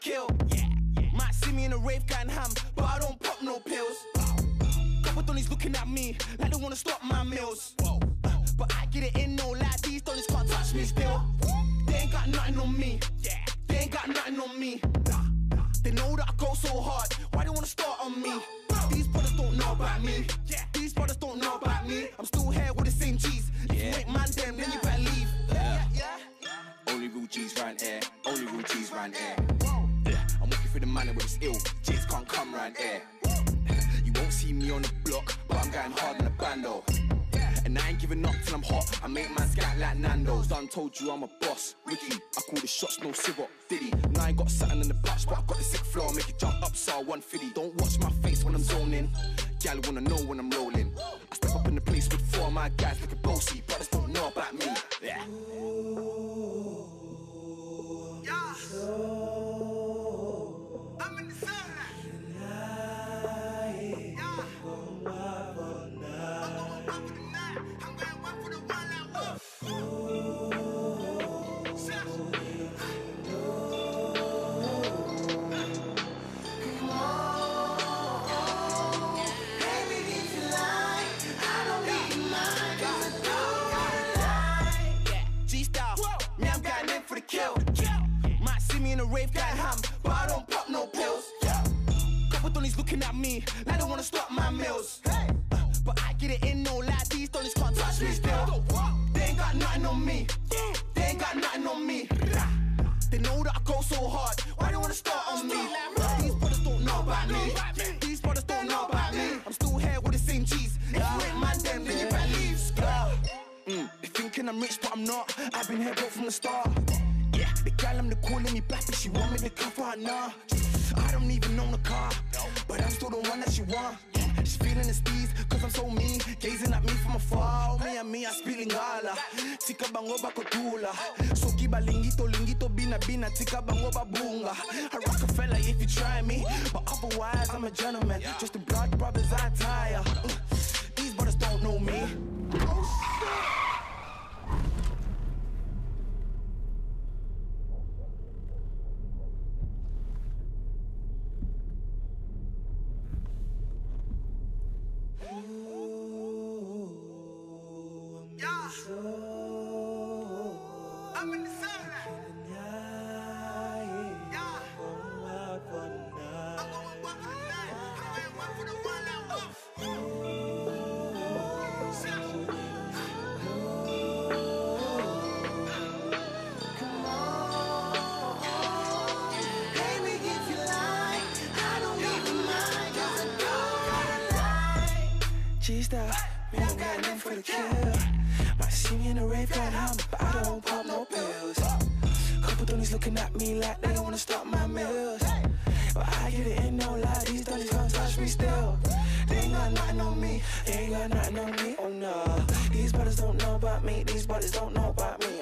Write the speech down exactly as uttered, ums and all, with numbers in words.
kill. Yeah, yeah. Might see me in a rave going ham, but I don't pop no pills. Couple donnies looking at me like they wanna stop my meals. Uh, but I get it in, no lie, these donnies can't touch me still. They ain't got nothing on me. Yeah, they ain't got nothing on me. They know that I go so hard, why they wanna start on me? These brothers don't know about me. These brothers don't know about me. I'm still here with the same G's. If you ain't man them, then you better leave. Yeah, yeah, yeah. Only real G's round here. Only real G's round here. Yeah, I'm walking through the manor with this ill. G's can't come round here. You won't see me on the block, but I'm going hard in the bando. And I ain't giving up till I'm hot. I make man scat like Nando's. Done told you I'm a boss. Ricky, I call the shots, no civ-up. Diddy, now I got something in the patch, but I got the sick flow. Make it jump up, so one fifty. Don't watch my face when I'm zoning. Gal wanna know when I'm rolling. I step up in the place with four of my guys like a bossy. Brothers don't know about me. Yeah. Yeah. I'm in the sunlight. Yeah. I'm going one for the one out. Kill. Might see me in a rave going ham, but I don't pop no pills. Yeah. Couple donnies looking at me like they wanna stop my meals. Hey. Uh, but I get it in, no lie, these donnies can't touch me still. They ain't got nothing on me. They ain't got nothing on me. They know that I go so hard, why they wanna start on me? These brothers don't know about me. These brothers don't know about me. I'm still here with the same G's. If you ain't man them, then you better leave. Mm, they thinking I'm rich, but I'm not. I've been here broke from the start. Yeah, the gal I'm the calling me back, but she want me to come for her now. I don't even own a car, but I'm still the one that she want. She's feeling the steez, cause I'm so mean. Gazing at me from afar, oh, me and me, I speak Lingala. Tika bango bakotula. So kiba lingito, lingito, bina, bina, tika bango babunga. I rock a fella if you try me, but otherwise I'm a gentleman. Just the blood brothers I tire. These brothers don't know me. I'm in the sunlight. Yeah. I'm going one for the night. I'm going one for the one out. Come on. Hey, me if you like. I don't even mind. Cause I don't lie. G-style, me I'm got nothing for the kill. Might see me in a rave going ham, but I don't pop no pills. Couple donnies looking at me like they wanna stop my meals. But I get it in, no lie, these donnies can't touch me still. They ain't got nothing on me, they ain't got nothing on me, oh no. These brothers don't know about me, these brothers don't know about me.